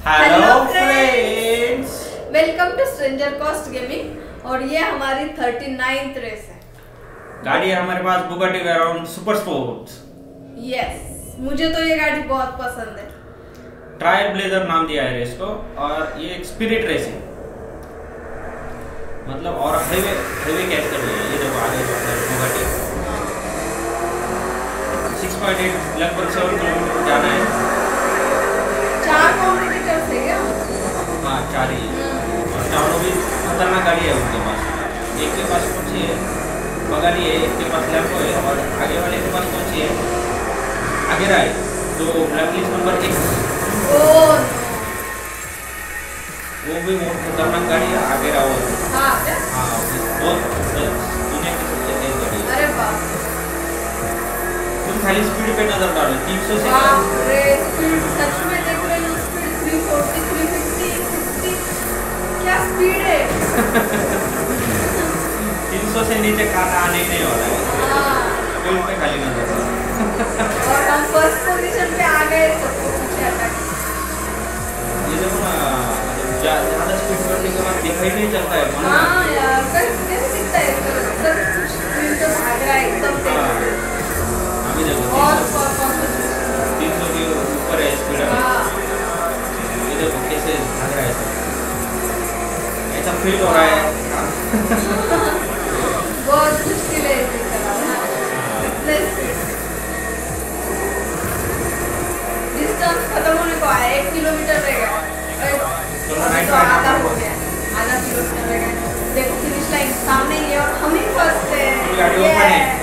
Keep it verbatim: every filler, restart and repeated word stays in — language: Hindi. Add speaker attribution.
Speaker 1: Hello friends,
Speaker 2: welcome to stranger cost gaming. और ये हमारी थर्टी नाइन्थ रेस है।
Speaker 1: गाड़ी है हमारे पास Bugatti Veyron super sports.
Speaker 2: Yes, मुझे तो ये गाड़ी बहुत पसंद है।
Speaker 1: ट्रायल ब्लेजर नाम दिया है रेस को, और ये एक स्पिरिट रेस है, मतलब और हाईवे हाईवे कैच कर रही है। ये देखो आगे बुगाटी सिक्स पॉइंट एट लगभग सेवन किलोमीटर जाना है।
Speaker 2: चार कॉम्पिटिटर्स है क्या?
Speaker 1: हाँ, चार ही है, और चारों भी खतरनाक गाड़ी है उनके पास। एक के पास कौन सी है, बगाली है, एक के पास लैम्बो है, और आगे वाले के पास कौन सी है, आगे रहा है जो ब्लैक लिस्ट नंबर एक, वो भी बहुत खतरनाक गाड़ी है। आगे रहा वो,
Speaker 2: हाँ क्या?
Speaker 1: हाँ, बहुत दुनिया की सबसे तेज गाड़ी है।
Speaker 2: अरे बाप,
Speaker 1: तुम खाली स्पीड पे नजर डालो, तीन सौ से
Speaker 2: अरे स्पीड सच में देख रहे हो, speed three forty, three fifty, sixty, क्या स्पीड है।
Speaker 1: तीन सौ से नीचे खाना आने ही नहीं वाला है।
Speaker 2: हाँ,
Speaker 1: कोई पे खाली नजर डालो।
Speaker 2: और हम फर्स्ट पोजीशन पे आ गए, सबको पीछे हटा के।
Speaker 1: ये देखो ना, ज़्यादा स्पीड करने के बाद दिखाई नहीं चलता है।
Speaker 2: हाँ यार, कैसे कैसे दिखता है, सर स्पीड तो भाग रहा है एकदम तेज।
Speaker 1: अभी देखो
Speaker 2: और
Speaker 1: तीन सौ के ऊपर है स्पीड। ये देखो कैसे भाग रहा है, ऐसा फील हो रहा है।
Speaker 2: बहुत मुश्किल है इसे चलाना, इतने स्पीड। डिस्टेंस खत्म होने को आया, एक किलोमीटर रह गया, अभी तो आधा हो गया, आधा किलोमीटर रह गया। देखो फिनिश लाइन सामने ही है और हम ही फर्स्ट है।
Speaker 1: गाड़ी ओपन है।